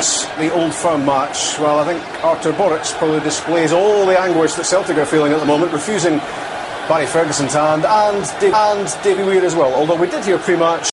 The Old Firm match. Well, I think Artur Boruc probably displays all the anguish that Celtic are feeling at the moment, refusing Barry Ferguson's hand and Davy Weir as well. Although we did hear pre-match